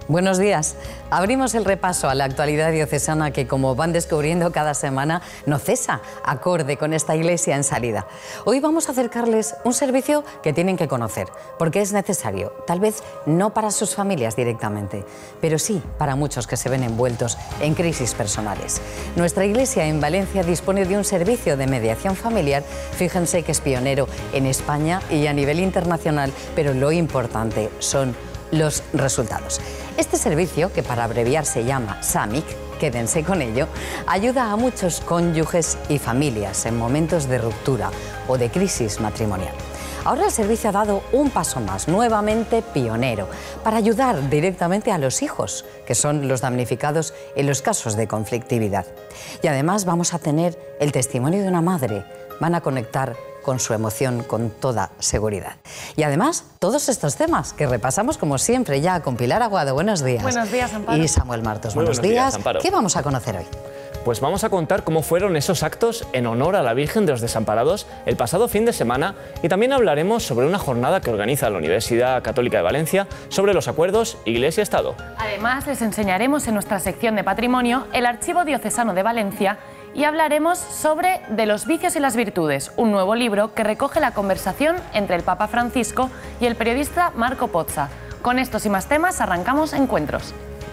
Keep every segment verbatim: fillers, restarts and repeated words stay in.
Buenos días. Abrimos el repaso a la actualidad diocesana que, como van descubriendo cada semana, no cesa, acorde con esta iglesia en salida. Hoy vamos a acercarles un servicio que tienen que conocer, porque es necesario, tal vez no para sus familias directamente, pero sí para muchos que se ven envueltos en crisis personales. Nuestra iglesia en Valencia dispone de un servicio de mediación familiar, fíjense que es pionero en España y a nivel internacional, pero lo importante son los resultados. Este servicio, que para abreviar se llama SAMIC, quédense con ello, ayuda a muchos cónyuges y familias en momentos de ruptura o de crisis matrimonial. Ahora el servicio ha dado un paso más, nuevamente pionero, para ayudar directamente a los hijos, que son los damnificados en los casos de conflictividad. Y además vamos a tener el testimonio de una madre. Van a conectar con su emoción con toda seguridad. Y además, todos estos temas que repasamos como siempre ya con Pilar Aguado. Buenos días. Buenos días, Amparo. Y Samuel Martos. Muy buenos, buenos días, días. Amparo. ¿Qué vamos a conocer hoy? Pues vamos a contar cómo fueron esos actos en honor a la Virgen de los Desamparados el pasado fin de semana, y también hablaremos sobre una jornada que organiza la Universidad Católica de Valencia sobre los acuerdos Iglesia-Estado. Además, les enseñaremos en nuestra sección de patrimonio el Archivo Diocesano de Valencia y hablaremos sobre De los vicios y las virtudes, un nuevo libro que recoge la conversación entre el Papa Francisco y el periodista Marco Pozza. Con estos y más temas arrancamos Encuentros.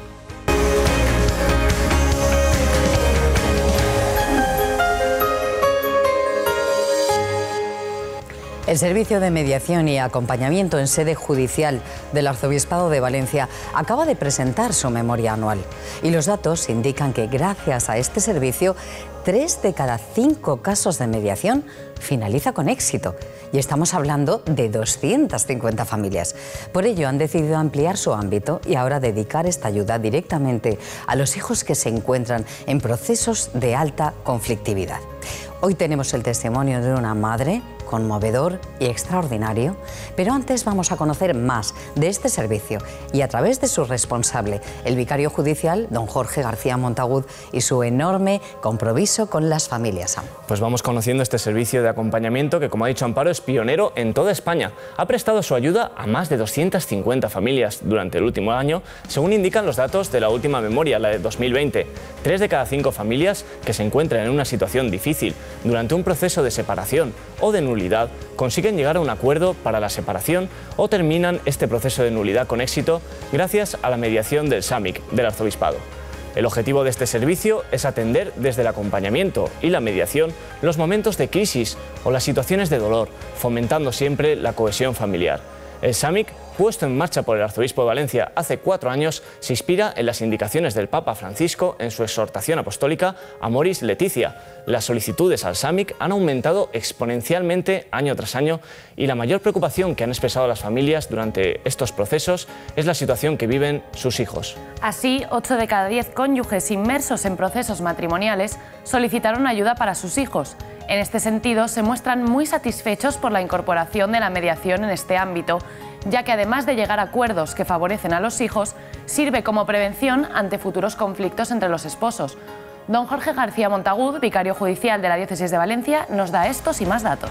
El Servicio de Mediación y Acompañamiento en Sede Judicial del Arzobispado de Valencia acaba de presentar su memoria anual. Y los datos indican que gracias a este servicio, tres de cada cinco casos de mediación finaliza con éxito. Y estamos hablando de doscientas cincuenta familias. Por ello han decidido ampliar su ámbito y ahora dedicar esta ayuda directamente a los hijos que se encuentran en procesos de alta conflictividad. Hoy tenemos el testimonio de una madre conmovedor y extraordinario, pero antes vamos a conocer más de este servicio y a través de su responsable, el vicario judicial, don Jorge García Montagud, y su enorme compromiso con las familias. Pues vamos conociendo este servicio de acompañamiento que, como ha dicho Amparo, es pionero en toda España. Ha prestado su ayuda a más de doscientas cincuenta familias durante el último año, según indican los datos de la última memoria, la de dos mil veinte. Tres de cada cinco familias que se encuentran en una situación difícil durante un proceso de separación o de nulidad consiguen llegar a un acuerdo para la separación o terminan este proceso de nulidad con éxito gracias a la mediación del SAMIC del Arzobispado. El objetivo de este servicio es atender desde el acompañamiento y la mediación los momentos de crisis o las situaciones de dolor, fomentando siempre la cohesión familiar. El SAMIC, puesto en marcha por el Arzobispo de Valencia hace cuatro años, se inspira en las indicaciones del Papa Francisco en su exhortación apostólica Amoris Laetitia. Las solicitudes al SAMIC han aumentado exponencialmente año tras año y la mayor preocupación que han expresado las familias durante estos procesos es la situación que viven sus hijos. Así, ocho de cada diez cónyuges inmersos en procesos matrimoniales solicitaron ayuda para sus hijos. En este sentido, se muestran muy satisfechos por la incorporación de la mediación en este ámbito, ya que además de llegar a acuerdos que favorecen a los hijos, sirve como prevención ante futuros conflictos entre los esposos. Don Jorge García Montagud, vicario judicial de la Diócesis de Valencia, nos da estos y más datos.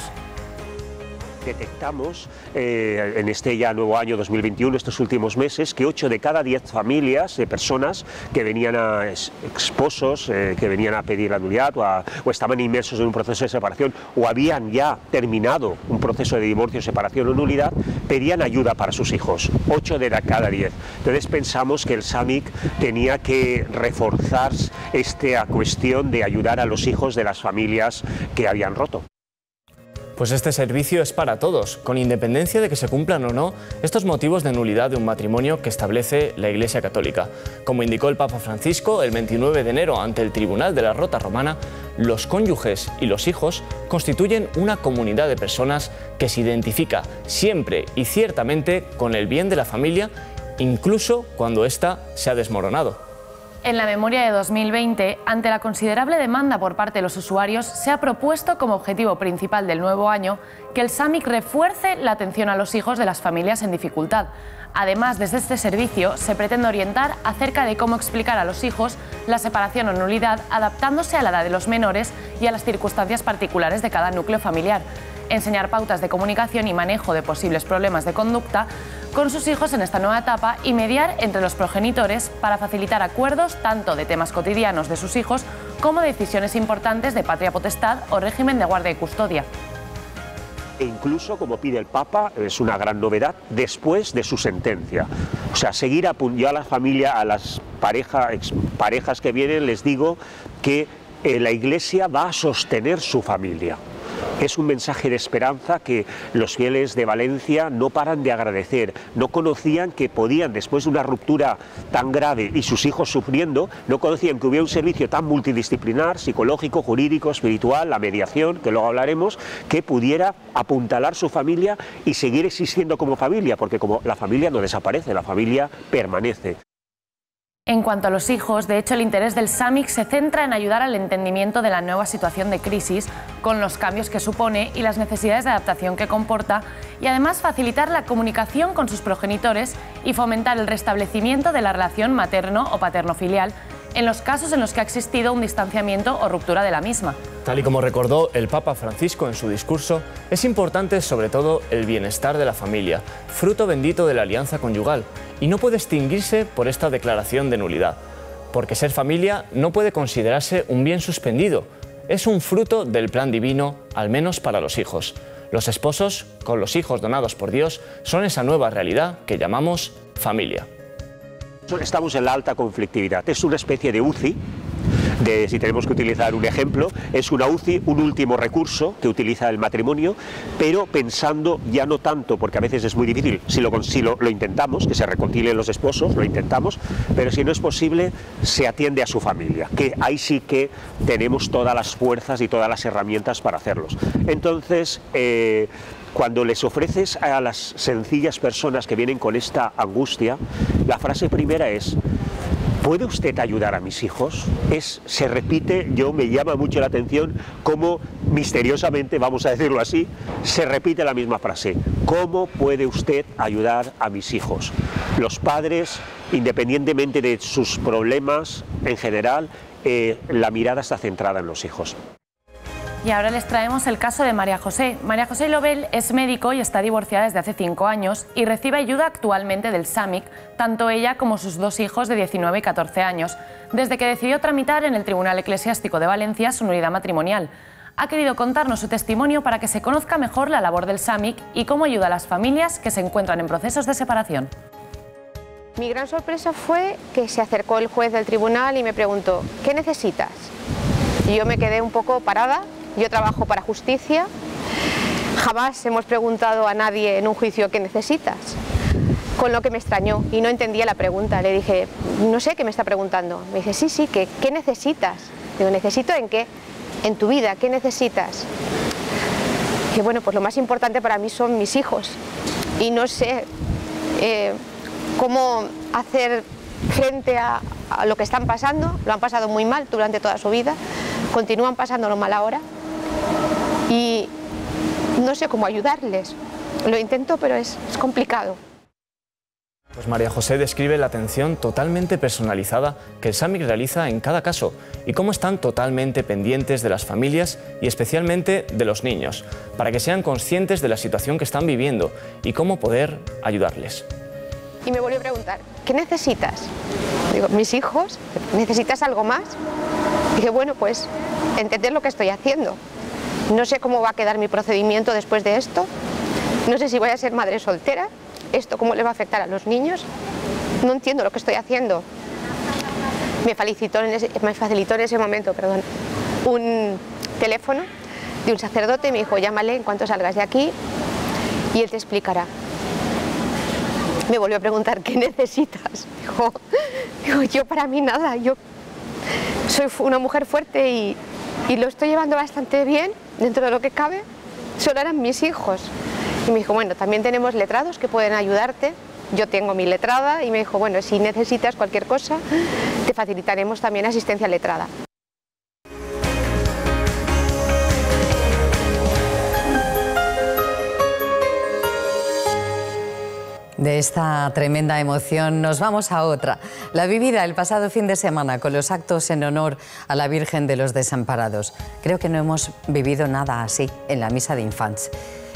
Detectamos eh, en este ya nuevo año dos mil veintiuno, estos últimos meses, que ocho de cada diez familias, de eh, personas que venían a esposos, eh, que venían a pedir la nulidad o, a, o estaban inmersos en un proceso de separación o habían ya terminado un proceso de divorcio, separación o nulidad, pedían ayuda para sus hijos, ocho de cada diez. Entonces pensamos que el SAMIC tenía que reforzar esta cuestión de ayudar a los hijos de las familias que habían roto. Pues este servicio es para todos, con independencia de que se cumplan o no estos motivos de nulidad de un matrimonio que establece la Iglesia Católica. Como indicó el Papa Francisco el veintinueve de enero ante el Tribunal de la Rota Romana, los cónyuges y los hijos constituyen una comunidad de personas que se identifica siempre y ciertamente con el bien de la familia, incluso cuando ésta se ha desmoronado. En la memoria de dos mil veinte, ante la considerable demanda por parte de los usuarios, se ha propuesto como objetivo principal del nuevo año que el SAMIC refuerce la atención a los hijos de las familias en dificultad. Además, desde este servicio se pretende orientar acerca de cómo explicar a los hijos la separación o nulidad, adaptándose a la edad de los menores y a las circunstancias particulares de cada núcleo familiar. Enseñar pautas de comunicación y manejo de posibles problemas de conducta, con sus hijos en esta nueva etapa y mediar entre los progenitores para facilitar acuerdos tanto de temas cotidianos de sus hijos como de decisiones importantes de patria potestad o régimen de guardia y custodia. E incluso, como pide el Papa, es una gran novedad, después de su sentencia. O sea, seguir a, yo a la familia, a las pareja, parejas que vienen, les digo que eh, la Iglesia va a sostener su familia. Es un mensaje de esperanza que los fieles de Valencia no paran de agradecer. No conocían que podían, después de una ruptura tan grave y sus hijos sufriendo, no conocían que hubiera un servicio tan multidisciplinar, psicológico, jurídico, espiritual, la mediación, que luego hablaremos, que pudiera apuntalar su familia y seguir existiendo como familia, porque como la familia no desaparece, la familia permanece. En cuanto a los hijos, de hecho el interés del SAMIC se centra en ayudar al entendimiento de la nueva situación de crisis, con los cambios que supone y las necesidades de adaptación que comporta, y además facilitar la comunicación con sus progenitores y fomentar el restablecimiento de la relación materno o paterno-filial en los casos en los que ha existido un distanciamiento o ruptura de la misma. Tal y como recordó el Papa Francisco en su discurso, es importante sobre todo el bienestar de la familia, fruto bendito de la alianza conyugal, y no puede extinguirse por esta declaración de nulidad, porque ser familia no puede considerarse un bien suspendido, es un fruto del plan divino, al menos para los hijos. Los esposos, con los hijos donados por Dios, son esa nueva realidad que llamamos familia. Estamos en la alta conflictividad, es una especie de U C I, de, si tenemos que utilizar un ejemplo, es una U C I, un último recurso que utiliza el matrimonio, pero pensando ya no tanto, porque a veces es muy difícil, si lo, si lo, lo intentamos, que se reconcilien los esposos, lo intentamos, pero si no es posible, se atiende a su familia, que ahí sí que tenemos todas las fuerzas y todas las herramientas para hacerlos. Entonces, eh, cuando les ofreces a las sencillas personas que vienen con esta angustia, la frase primera es: ¿puede usted ayudar a mis hijos? Es, se repite, yo me llama mucho la atención cómo misteriosamente, vamos a decirlo así, se repite la misma frase: ¿cómo puede usted ayudar a mis hijos? Los padres, independientemente de sus problemas en general, eh, la mirada está centrada en los hijos. Y ahora les traemos el caso de María José. María José Lobel es médico y está divorciada desde hace cinco años y recibe ayuda actualmente del SAMIC, tanto ella como sus dos hijos de diecinueve y catorce años, desde que decidió tramitar en el Tribunal Eclesiástico de Valencia su nulidad matrimonial. Ha querido contarnos su testimonio para que se conozca mejor la labor del SAMIC y cómo ayuda a las familias que se encuentran en procesos de separación. Mi gran sorpresa fue que se acercó el juez del tribunal y me preguntó: ¿qué necesitas? Y yo me quedé un poco parada. Yo trabajo para justicia, jamás hemos preguntado a nadie en un juicio qué necesitas, con lo que me extrañó y no entendía la pregunta. Le dije: no sé qué me está preguntando. Me dice: sí, sí, ¿qué, qué necesitas? Digo: ¿necesito en qué? En tu vida, ¿qué necesitas? Y bueno, pues lo más importante para mí son mis hijos y no sé eh, cómo hacer frente a, a lo que están pasando. Lo han pasado muy mal durante toda su vida, continúan pasándolo mal ahora y no sé cómo ayudarles. Lo intento, pero es, es complicado. Pues María José describe la atención totalmente personalizada que el SAMIC realiza en cada caso y cómo están totalmente pendientes de las familias y especialmente de los niños, para que sean conscientes de la situación que están viviendo y cómo poder ayudarles. Y me volvió a preguntar: ¿qué necesitas? Digo: mis hijos. ¿Necesitas algo más? Dije: bueno, pues entender lo que estoy haciendo. No sé cómo va a quedar mi procedimiento después de esto. No sé si voy a ser madre soltera. ¿Esto cómo le va a afectar a los niños? No entiendo lo que estoy haciendo. Me facilitó en ese, me facilitó en ese momento perdón, un teléfono de un sacerdote y me dijo: llámale en cuanto salgas de aquí y él te explicará. Me volvió a preguntar: ¿qué necesitas? Dijo, digo, yo para mí nada, yo soy una mujer fuerte y, y lo estoy llevando bastante bien dentro de lo que cabe, solo eran mis hijos. Y me dijo: bueno, también tenemos letrados que pueden ayudarte, yo tengo mi letrada, y me dijo: bueno, si necesitas cualquier cosa, te facilitaremos también asistencia letrada. De esta tremenda emoción nos vamos a otra, la vivida el pasado fin de semana con los actos en honor a la Virgen de los Desamparados. Creo que no hemos vivido nada así en la misa de Infants.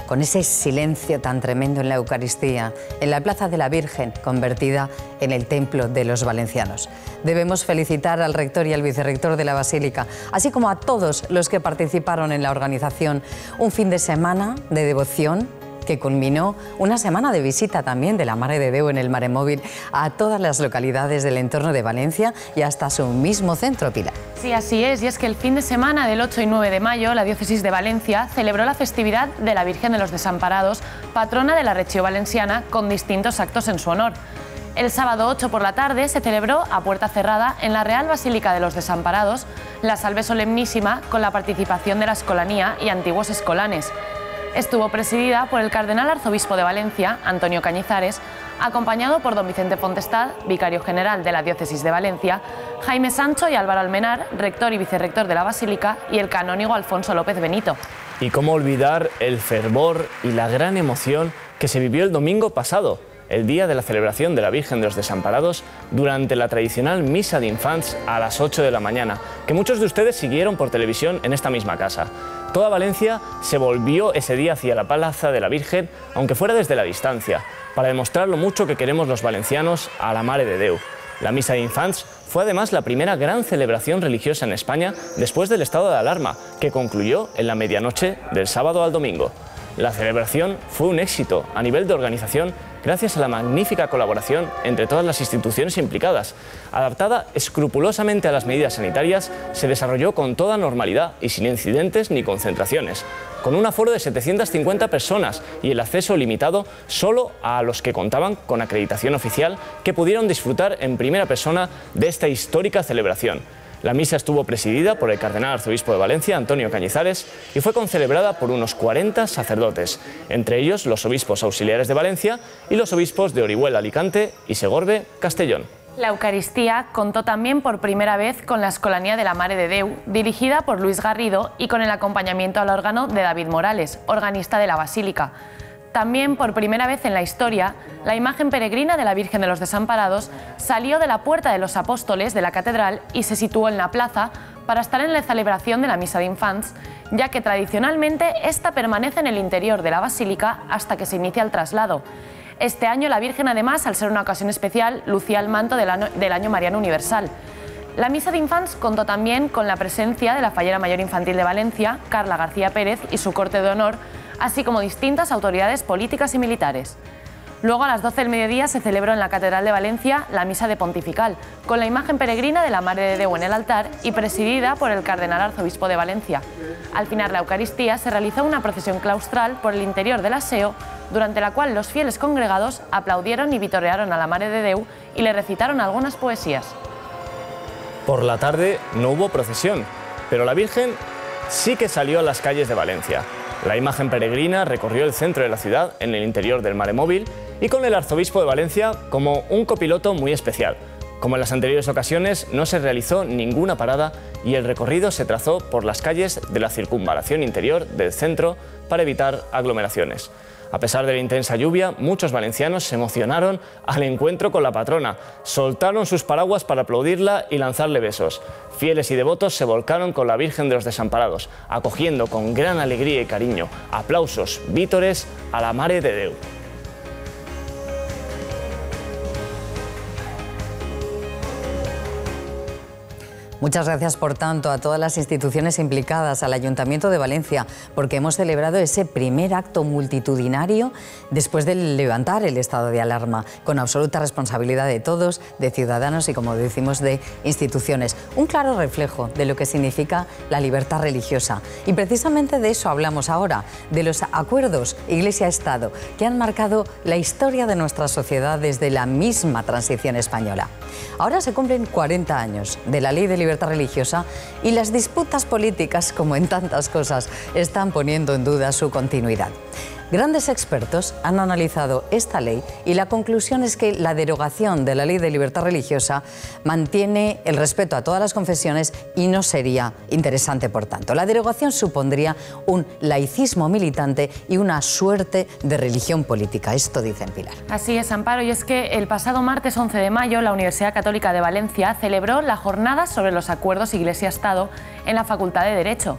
con ese silencio tan tremendo en la Eucaristía, en la Plaza de la Virgen, convertida en el templo de los valencianos. Debemos felicitar al rector y al vicerrector de la Basílica, así como a todos los que participaron en la organización. Un fin de semana de devoción que culminó una semana de visita también de la Mare de Déu en el Maremóvil a todas las localidades del entorno de Valencia y hasta su mismo centro, Pilar. Sí, así es, y es que el fin de semana del ocho y nueve de mayo la Diócesis de Valencia celebró la festividad de la Virgen de los Desamparados, patrona de la Regió Valenciana, con distintos actos en su honor. El sábado ocho por la tarde se celebró a puerta cerrada en la Real Basílica de los Desamparados la Salve Solemnísima con la participación de la Escolanía y antiguos escolanes. Estuvo presidida por el cardenal arzobispo de Valencia, Antonio Cañizares, acompañado por don Vicente Fontestad, vicario general de la Diócesis de Valencia, Jaime Sancho y Álvaro Almenar, rector y vicerrector de la Basílica, y el canónigo Alfonso López Benito. Y cómo olvidar el fervor y la gran emoción que se vivió el domingo pasado, el día de la celebración de la Virgen de los Desamparados, durante la tradicional misa de infants a las ocho de la mañana, que muchos de ustedes siguieron por televisión en esta misma casa. Toda Valencia se volvió ese día hacia la Plaza de la Virgen, aunque fuera desde la distancia, para demostrar lo mucho que queremos los valencianos a la Mare de Déu. La misa de infants fue además la primera gran celebración religiosa en España después del estado de alarma, que concluyó en la medianoche del sábado al domingo. La celebración fue un éxito a nivel de organización gracias a la magnífica colaboración entre todas las instituciones implicadas. Adaptada escrupulosamente a las medidas sanitarias, se desarrolló con toda normalidad y sin incidentes ni concentraciones, con un aforo de setecientas cincuenta personas y el acceso limitado solo a los que contaban con acreditación oficial, que pudieron disfrutar en primera persona de esta histórica celebración. La misa estuvo presidida por el cardenal arzobispo de Valencia, Antonio Cañizares, y fue concelebrada por unos cuarenta sacerdotes, entre ellos los obispos auxiliares de Valencia y los obispos de Orihuela, Alicante y Segorbe, Castellón. La Eucaristía contó también por primera vez con la Escolanía de la Mare de Déu, dirigida por Luis Garrido y con el acompañamiento al órgano de David Morales, organista de la Basílica. También, por primera vez en la historia, la imagen peregrina de la Virgen de los Desamparados salió de la Puerta de los Apóstoles de la Catedral y se situó en la plaza para estar en la celebración de la Misa de Infants, ya que tradicionalmente esta permanece en el interior de la Basílica hasta que se inicia el traslado. Este año la Virgen, además, al ser una ocasión especial, lucía el manto del año, del año mariano universal. La Misa de Infants contó también con la presencia de la Fallera Mayor Infantil de Valencia, Carla García Pérez, y su corte de honor, así como distintas autoridades políticas y militares. Luego, a las doce del mediodía, se celebró en la Catedral de Valencia la Misa de Pontifical, con la imagen peregrina de la Mare de Déu en el altar y presidida por el cardenal arzobispo de Valencia. Al final la Eucaristía se realizó una procesión claustral por el interior del aseo, durante la cual los fieles congregados aplaudieron y vitorearon a la Mare de Déu y le recitaron algunas poesías. Por la tarde no hubo procesión, pero la Virgen sí que salió a las calles de Valencia. La imagen peregrina recorrió el centro de la ciudad en el interior del Maremóvil y con el arzobispo de Valencia como un copiloto muy especial. Como en las anteriores ocasiones, no se realizó ninguna parada y el recorrido se trazó por las calles de la circunvalación interior del centro para evitar aglomeraciones. A pesar de la intensa lluvia, muchos valencianos se emocionaron al encuentro con la patrona, soltaron sus paraguas para aplaudirla y lanzarle besos. Fieles y devotos se volcaron con la Virgen de los Desamparados, acogiendo con gran alegría y cariño, aplausos, vítores a la Mare de Déu. Muchas gracias, por tanto, a todas las instituciones implicadas, al Ayuntamiento de Valencia, porque hemos celebrado ese primer acto multitudinario después de levantar el estado de alarma, con absoluta responsabilidad de todos, de ciudadanos y, como decimos, de instituciones. Un claro reflejo de lo que significa la libertad religiosa. Y precisamente de eso hablamos ahora, de los acuerdos Iglesia-Estado, que han marcado la historia de nuestra sociedad desde la misma transición española. Ahora se cumplen cuarenta años de la Ley de Libertad Religiosa y las disputas políticas, como en tantas cosas, están poniendo en duda su continuidad. Grandes expertos han analizado esta ley y la conclusión es que la derogación de la Ley de Libertad Religiosa mantiene el respeto a todas las confesiones y no sería interesante, por tanto. La derogación supondría un laicismo militante y una suerte de religión política. Esto dicen, Pilar. Así es, Amparo, y es que el pasado martes once de mayo la Universidad Católica de Valencia celebró la jornada sobre los acuerdos Iglesia-Estado en la Facultad de Derecho.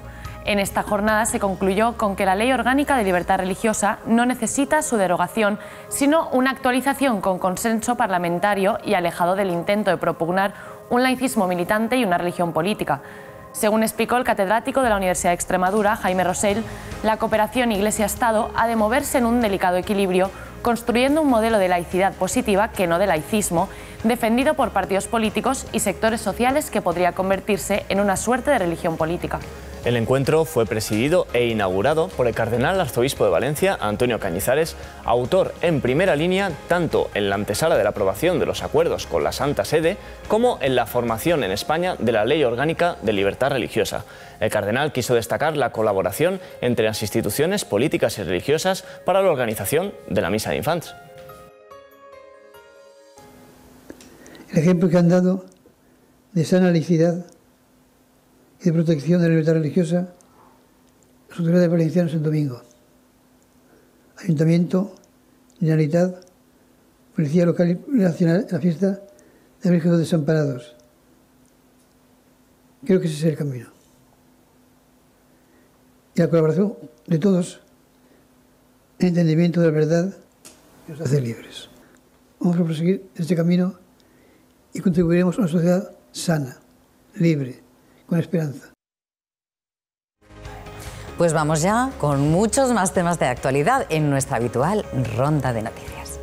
En esta jornada se concluyó con que la Ley Orgánica de Libertad Religiosa no necesita su derogación, sino una actualización con consenso parlamentario y alejado del intento de propugnar un laicismo militante y una religión política. Según explicó el catedrático de la Universidad de Extremadura, Jaime Rosell, la cooperación Iglesia-Estado ha de moverse en un delicado equilibrio, construyendo un modelo de laicidad positiva, que no de laicismo, defendido por partidos políticos y sectores sociales que podría convertirse en una suerte de religión política. El encuentro fue presidido e inaugurado por el cardenal arzobispo de Valencia, Antonio Cañizares, autor en primera línea tanto en la antesala de la aprobación de los acuerdos con la Santa Sede como en la formación en España de la Ley Orgánica de Libertad Religiosa. El cardenal quiso destacar la colaboración entre las instituciones políticas y religiosas para la organización de la Misa de Infants. El ejemplo que han dado de sana laicidad y de protección de la libertad religiosa, las autoridades valencianas en domingo. Ayuntamiento, Generalitat, Policía Local y Nacional en la fiesta de la Virgen de los Desamparados. Creo que ese es el camino. Y la colaboración de todos, el entendimiento de la verdad, que nos hace libres. Vamos a proseguir este camino y contribuiremos a una sociedad sana, libre, con esperanza. Pues vamos ya con muchos más temas de actualidad en nuestra habitual ronda de noticias.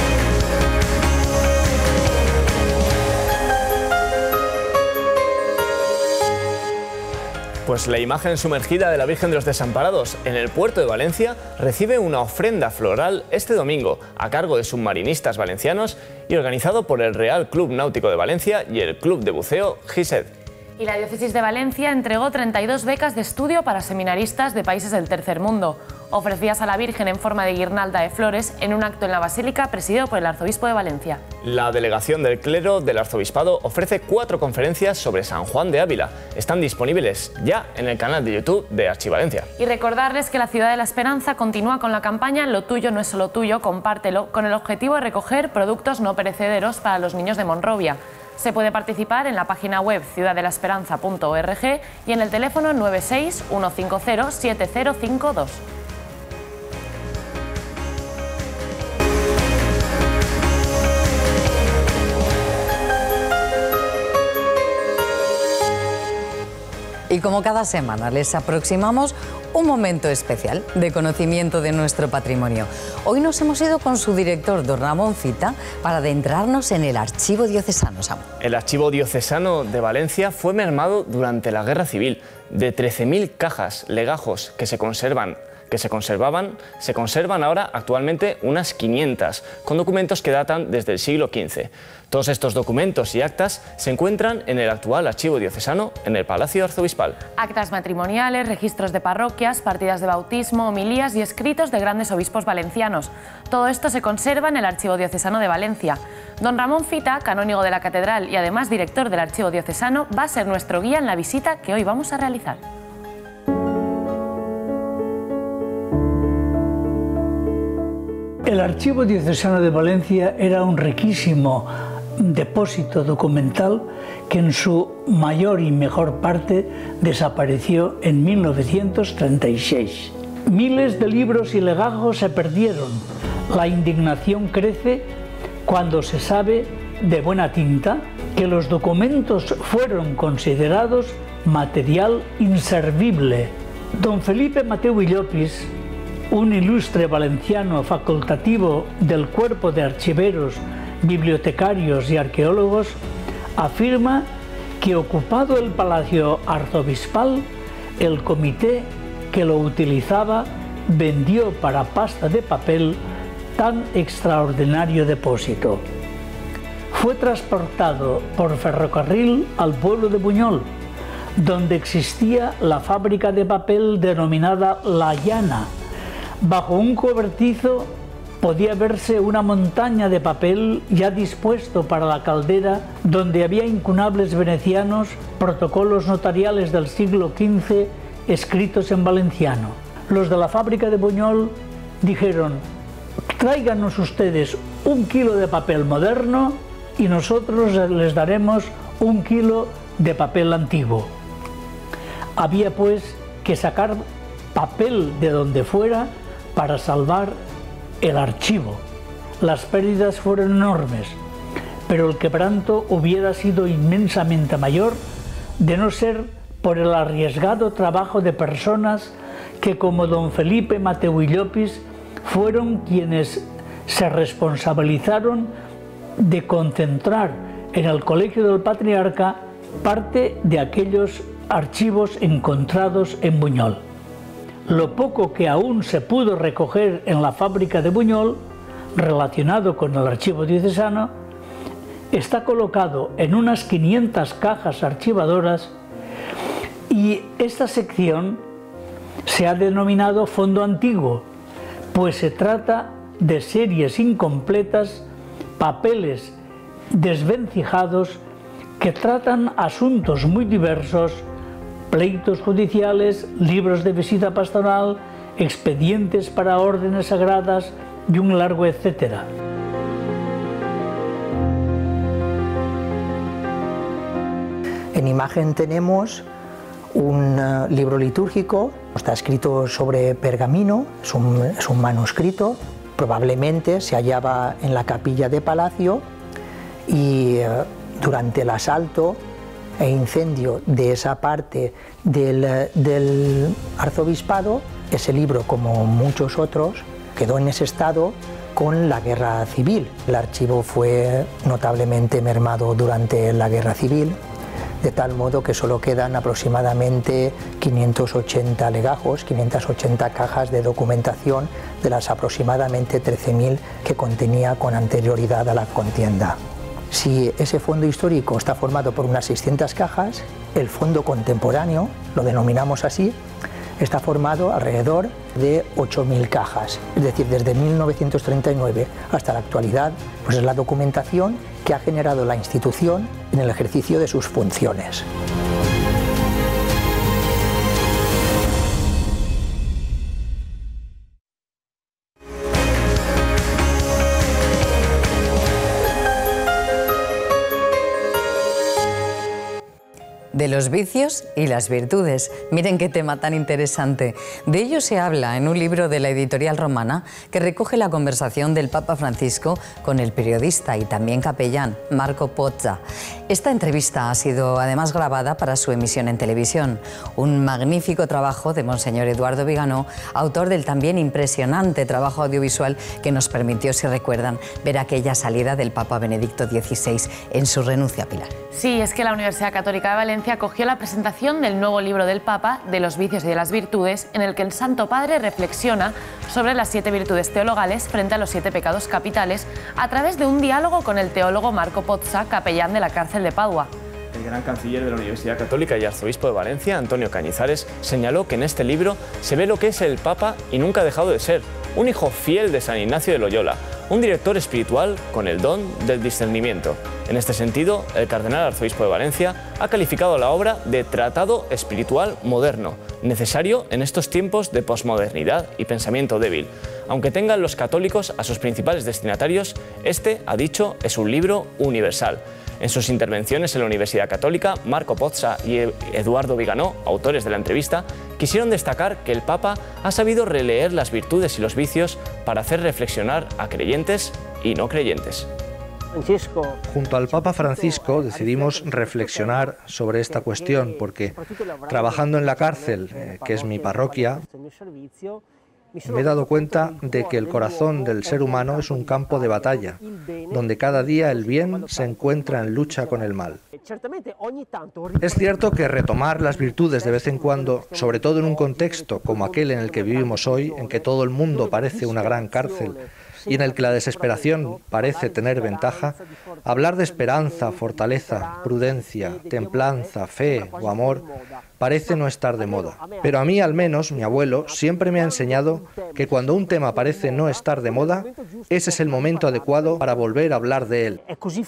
Pues la imagen sumergida de la Virgen de los Desamparados en el puerto de Valencia recibe una ofrenda floral este domingo a cargo de submarinistas valencianos y organizado por el Real Club Náutico de Valencia y el Club de Buceo GISED. Y la Diócesis de Valencia entregó treinta y dos becas de estudio para seminaristas de países del tercer mundo, ofrecidas a la Virgen en forma de guirnalda de flores en un acto en la Basílica presidido por el Arzobispo de Valencia. La delegación del clero del Arzobispado ofrece cuatro conferencias sobre San Juan de Ávila. Están disponibles ya en el canal de YouTube de Archivalencia. Y recordarles que la Ciudad de la Esperanza continúa con la campaña Lo tuyo no es solo tuyo, compártelo, con el objetivo de recoger productos no perecederos para los niños de Monrovia. Se puede participar en la página web ciudad de la esperanza punto org y en el teléfono nueve seis uno cinco cero siete cero cinco dos. Y como cada semana les aproximamos un momento especial de conocimiento de nuestro patrimonio. Hoy nos hemos ido con su director, don Ramón Fita, para adentrarnos en el Archivo Diocesano. Samu. El Archivo Diocesano de Valencia fue mermado durante la Guerra Civil. De trece mil cajas, legajos que se conservan que se conservaban, se conservan ahora actualmente unas quinientas, con documentos que datan desde el siglo quince. Todos estos documentos y actas se encuentran en el actual Archivo Diocesano en el Palacio Arzobispal. Actas matrimoniales, registros de parroquias, partidas de bautismo, homilías y escritos de grandes obispos valencianos. Todo esto se conserva en el Archivo Diocesano de Valencia. Don Ramón Fita, canónigo de la Catedral y además director del Archivo Diocesano, va a ser nuestro guía en la visita que hoy vamos a realizar. El Archivo Diocesano de Valencia era un riquísimo depósito documental que en su mayor y mejor parte desapareció en mil novecientos treinta y seis. Miles de libros y legajos se perdieron. La indignación crece cuando se sabe de buena tinta que los documentos fueron considerados material inservible. Don Felipe Mateu i Llopis, un ilustre valenciano facultativo del Cuerpo de Archiveros, Bibliotecarios y Arqueólogos, afirma que ocupado el Palacio Arzobispal, el comité que lo utilizaba vendió para pasta de papel tan extraordinario depósito. Fue transportado por ferrocarril al pueblo de Buñol, donde existía la fábrica de papel denominada La Llana. Bajo un cobertizo podía verse una montaña de papel ya dispuesto para la caldera, donde había incunables venecianos, protocolos notariales del siglo quince escritos en valenciano. Los de la fábrica de Buñol dijeron: tráiganos ustedes un kilo de papel moderno y nosotros les daremos un kilo de papel antiguo. Había pues que sacar papel de donde fuera para salvar el archivo. Las pérdidas fueron enormes, pero el quebranto hubiera sido inmensamente mayor de no ser por el arriesgado trabajo de personas que, como don Felipe Mateu y Llopis, fueron quienes se responsabilizaron de concentrar en el Colegio del Patriarca parte de aquellos archivos encontrados en Buñol. Lo poco que aún se pudo recoger en la fábrica de Buñol, relacionado con el archivo diocesano, está colocado en unas quinientas cajas archivadoras y esta sección se ha denominado Fondo Antiguo, pues se trata de series incompletas, papeles desvencijados que tratan asuntos muy diversos, pleitos judiciales, libros de visita pastoral, expedientes para órdenes sagradas y un largo etcétera. En imagen tenemos un uh, libro litúrgico, está escrito sobre pergamino, es un, es un manuscrito, probablemente se hallaba en la capilla de palacio y uh, durante el asalto e incendio de esa parte del, del arzobispado, ese libro, como muchos otros, quedó en ese estado con la guerra civil. El archivo fue notablemente mermado durante la guerra civil, de tal modo que solo quedan aproximadamente quinientos ochenta legajos, quinientas ochenta cajas de documentación de las aproximadamente trece mil que contenía con anterioridad a la contienda. Si ese fondo histórico está formado por unas seiscientas cajas, el fondo contemporáneo, lo denominamos así, está formado alrededor de ocho mil cajas. Es decir, desde mil novecientos treinta y nueve hasta la actualidad, pues es la documentación que ha generado la institución en el ejercicio de sus funciones. De los vicios y las virtudes. Miren qué tema tan interesante. De ello se habla en un libro de la editorial Romana que recoge la conversación del Papa Francisco con el periodista y también capellán Marco Pozza. Esta entrevista ha sido además grabada para su emisión en televisión. Un magnífico trabajo de Monseñor Eduardo Viganó, autor del también impresionante trabajo audiovisual que nos permitió, si recuerdan, ver aquella salida del Papa Benedicto dieciséis en su renuncia a Pilar. Sí, es que la Universidad Católica de Valencia acogió la presentación del nuevo libro del Papa, de los vicios y de las virtudes, en el que el Santo Padre reflexiona sobre las siete virtudes teologales frente a los siete pecados capitales a través de un diálogo con el teólogo Marco Pozza, capellán de la cárcel de Padua. El gran canciller de la Universidad Católica y arzobispo de Valencia, Antonio Cañizares, señaló que en este libro se ve lo que es el Papa y nunca ha dejado de ser, un hijo fiel de San Ignacio de Loyola, un director espiritual con el don del discernimiento. En este sentido, el cardenal arzobispo de Valencia ha calificado la obra de tratado espiritual moderno, necesario en estos tiempos de posmodernidad y pensamiento débil. Aunque tengan los católicos a sus principales destinatarios, este, ha dicho, es un libro universal. En sus intervenciones en la Universidad Católica, Marco Pozza y Eduardo Viganó, autores de la entrevista, quisieron destacar que el Papa ha sabido releer las virtudes y los vicios para hacer reflexionar a creyentes y no creyentes. Junto al Papa Francisco decidimos reflexionar sobre esta cuestión porque, trabajando en la cárcel, eh, que es mi parroquia, me he dado cuenta de que el corazón del ser humano es un campo de batalla, donde cada día el bien se encuentra en lucha con el mal. Es cierto que retomar las virtudes de vez en cuando, sobre todo en un contexto como aquel en el que vivimos hoy, en que todo el mundo parece una gran cárcel y en el que la desesperación parece tener ventaja, hablar de esperanza, fortaleza, prudencia, templanza, fe o amor parece no estar de moda. Pero a mí, al menos, mi abuelo siempre me ha enseñado que cuando un tema parece no estar de moda, ese es el momento adecuado para volver a hablar de él.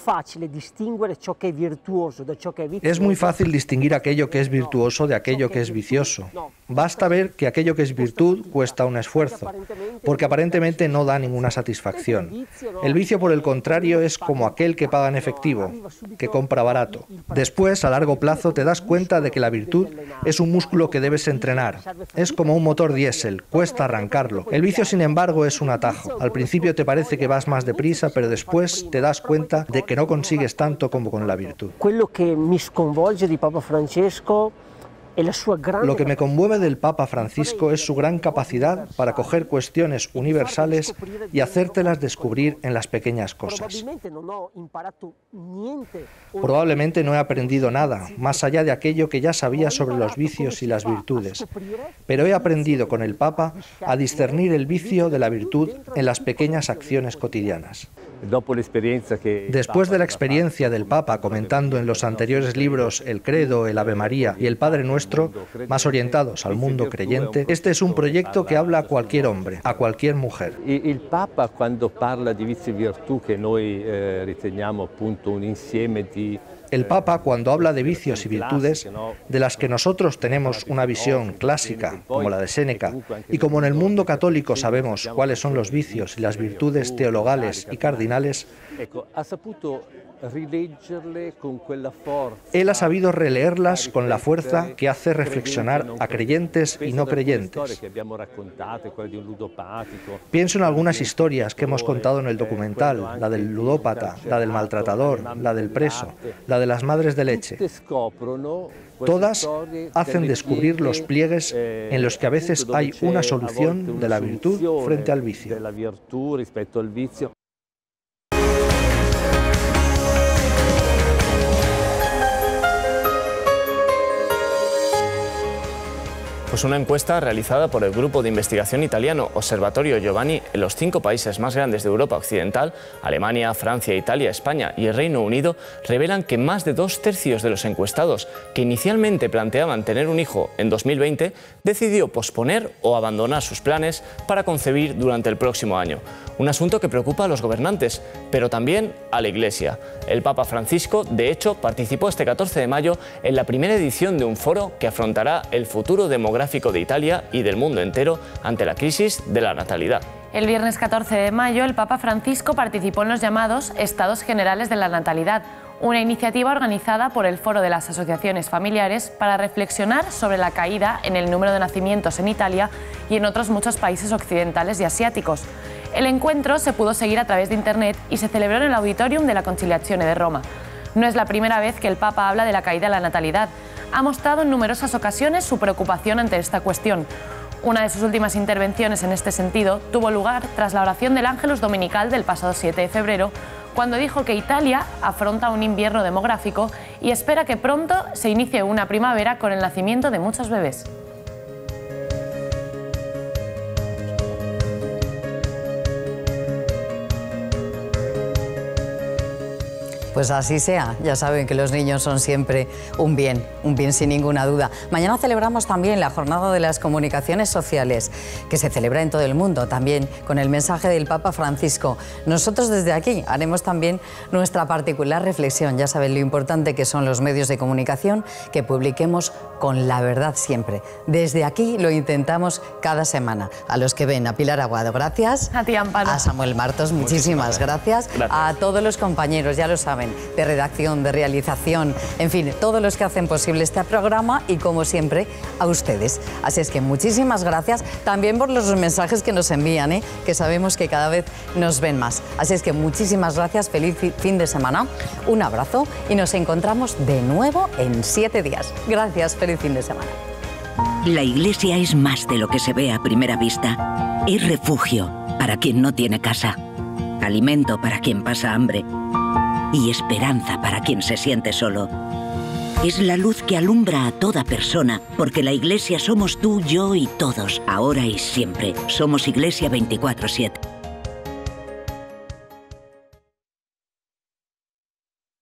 Es muy fácil distinguir aquello que es virtuoso de aquello que es vicioso. Basta ver que aquello que es virtud cuesta un esfuerzo, porque aparentemente no da ninguna satisfacción. El vicio, por el contrario, es como aquel que paga en efectivo, que compra barato. Después, a largo plazo, te das cuenta de que la virtud Es un músculo que debes entrenar. Es como un motor diésel, cuesta arrancarlo. El vicio, sin embargo, es un atajo. Al principio te parece que vas más deprisa, pero después te das cuenta de que no consigues tanto como con la virtud. Quello che mi sconvolge di Papa Francesco Lo que me conmueve del Papa Francisco es su gran capacidad para coger cuestiones universales y hacértelas descubrir en las pequeñas cosas. Probablemente no he aprendido nada, más allá de aquello que ya sabía sobre los vicios y las virtudes, pero he aprendido con el Papa a discernir el vicio de la virtud en las pequeñas acciones cotidianas. Después de la experiencia del Papa comentando en los anteriores libros el Credo, el Ave María y el Padre Nuestro, más orientados al mundo creyente, este es un proyecto que habla a cualquier hombre, a cualquier mujer. Il Papa, quando parla di vizi e virtù, che noi eh, riteniamo appunto un insieme di El Papa, cuando habla de vicios y virtudes, de las que nosotros tenemos una visión clásica, como la de Séneca, y como en el mundo católico sabemos cuáles son los vicios y las virtudes teologales y cardinales, él ha sabido releerlas con la fuerza que hace reflexionar a creyentes y no creyentes. Pienso en algunas historias que hemos contado en el documental, la del ludópata, la del maltratador, la del preso, la de las madres de leche. Todas hacen descubrir los pliegues en los que a veces hay una solución de la virtud frente al vicio. Pues una encuesta realizada por el grupo de investigación italiano Osservatorio Giovanni en los cinco países más grandes de Europa Occidental, Alemania, Francia, Italia, España y el Reino Unido, revelan que más de dos tercios de los encuestados que inicialmente planteaban tener un hijo en dos mil veinte decidió posponer o abandonar sus planes para concebir durante el próximo año. Un asunto que preocupa a los gobernantes, pero también a la Iglesia. El Papa Francisco, de hecho, participó este catorce de mayo en la primera edición de un foro que afrontará el futuro demográfico de Italia y del mundo entero ante la crisis de la natalidad. El viernes catorce de mayo, el Papa Francisco participó en los llamados Estados Generales de la Natalidad, una iniciativa organizada por el Foro de las Asociaciones Familiares para reflexionar sobre la caída en el número de nacimientos en Italia y en otros muchos países occidentales y asiáticos. El encuentro se pudo seguir a través de Internet y se celebró en el Auditorium de la Conciliazione de Roma. No es la primera vez que el Papa habla de la caída de la natalidad. Ha mostrado en numerosas ocasiones su preocupación ante esta cuestión. Una de sus últimas intervenciones en este sentido tuvo lugar tras la oración del Ángelus Dominical del pasado siete de febrero, cuando dijo que Italia afronta un invierno demográfico y espera que pronto se inicie una primavera con el nacimiento de muchos bebés. Pues así sea, ya saben que los niños son siempre un bien, un bien sin ninguna duda. Mañana celebramos también la Jornada de las Comunicaciones Sociales, que se celebra en todo el mundo, también con el mensaje del Papa Francisco. Nosotros desde aquí haremos también nuestra particular reflexión, ya saben lo importante que son los medios de comunicación, que publiquemos con la verdad siempre. Desde aquí lo intentamos cada semana. A los que ven, a Pilar Aguado, gracias. A ti, Amparo. A Samuel Martos, muchísimas gracias. gracias. A todos los compañeros, ya lo saben, de redacción, de realización, en fin, todos los que hacen posible este programa y, como siempre, a ustedes. Así es que muchísimas gracias también por los mensajes que nos envían, ¿eh? Que sabemos que cada vez nos ven más. Así es que muchísimas gracias, feliz fin de semana, un abrazo y nos encontramos de nuevo en siete días. Gracias, feliz fin de semana. La Iglesia es más de lo que se ve a primera vista. Es refugio para quien no tiene casa, alimento para quien pasa hambre y esperanza para quien se siente solo. Es la luz que alumbra a toda persona, porque la Iglesia somos tú, yo y todos, ahora y siempre. Somos Iglesia veinticuatro siete.